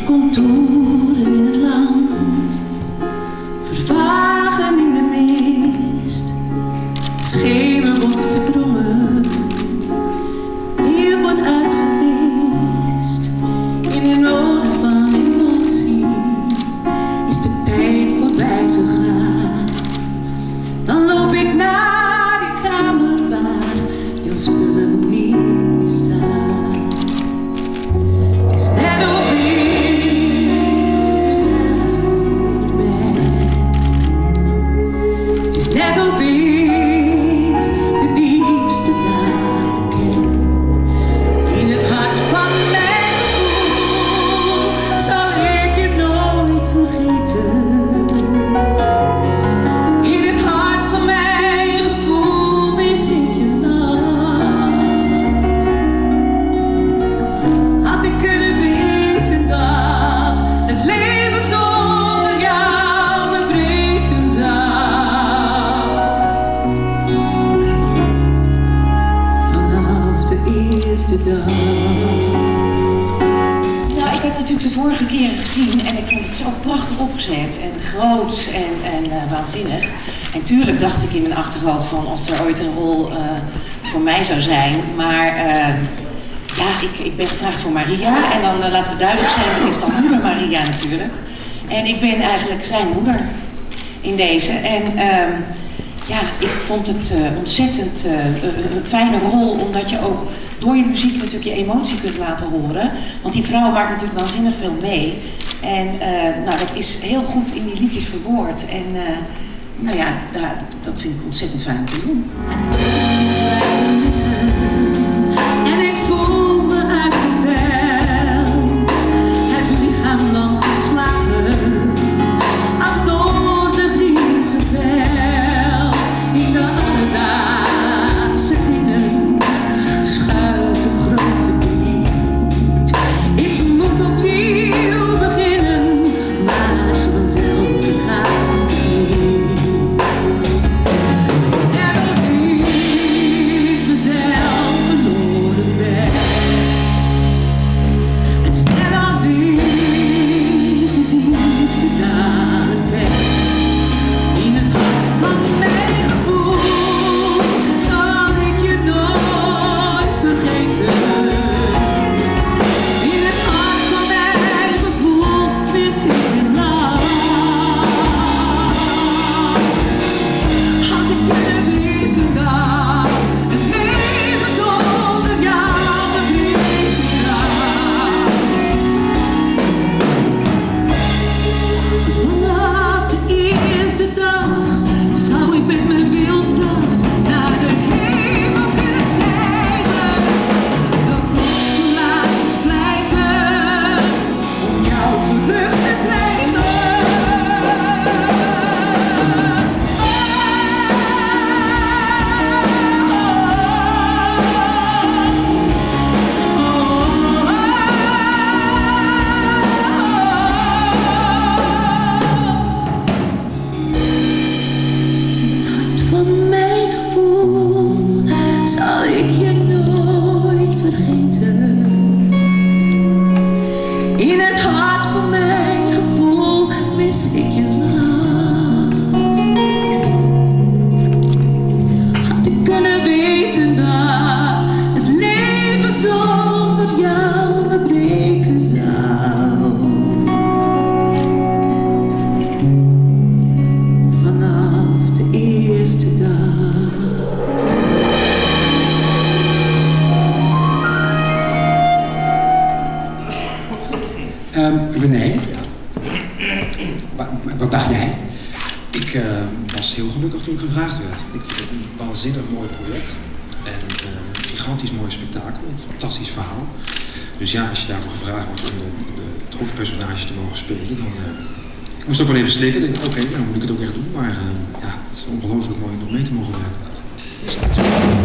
Contouren in het land, vervagen in de mist, schemer wordt verdrongen, hier wordt uitgewist. In een noden van emotie is de tijd voorbij gegaan. Dan loop ik naar die kamer waar jouw spullen niet meer staan. Het is net of nou, ik heb natuurlijk de vorige keren gezien en ik vond het zo prachtig opgezet en groots en waanzinnig. En tuurlijk dacht ik in mijn achterhoofd van als er ooit een rol voor mij zou zijn, maar ja, ik ben gevraagd voor Maria en dan laten we duidelijk zijn, dan is dan moeder Maria natuurlijk. En ik ben eigenlijk zijn moeder in deze. En ja, ik vond het ontzettend een fijne rol, omdat je ook door je muziek natuurlijk je emotie kunt laten horen. Want die vrouw maakt natuurlijk waanzinnig veel mee. En nou, dat is heel goed in die liedjes verwoord. En nou ja, dat vind ik ontzettend fijn om te doen. En ik voel me uitgeteld, het lichaam lang geslagen, als door de griep geveld. In de alledaagse dingen schuilt een groot verdriet. Ik moet opnieuw beginnen, maar vanzelf gaat het niet. Net als ik mezelf verloren ben. Het is net als ik de diepste daden ken. In het hart van mijn gevoel zal ik je nooit vergeten. In het hart van mijn gevoel mis ik je lang. Had ik kunnen weten dat het leven zonder jou beter zou. Vanaf de eerste dag zou ik met mijn wilskracht naar de hemel kunnen stijgen. Dat losse laten splijten om jou terug te krijgen. Van mijn gevoel zal ik je nooit vergeten. In het hart van mijn gevoel mis ik je lang. Had ik kunnen weten dat het leven zonder jou me breken zou. Vanaf de eerste dag. René, wat dacht jij? Ik was heel gelukkig toen ik gevraagd werd. Ik vind het een waanzinnig mooi project. En een gigantisch mooi spektakel, een fantastisch verhaal. Dus ja, als je daarvoor gevraagd wordt om het hoofdpersonage te mogen spelen, dan moest ik ook wel even slikken. Ik denk, oké, dan moet ik het ook echt doen. Maar ja, het is ongelooflijk mooi om nog mee te mogen werken.